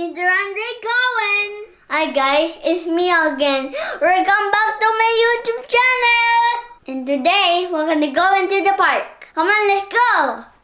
Durang going. Hi guys, it's me again. Welcome back to my YouTube channel. And today, we're gonna go into the park. Come on, let's go.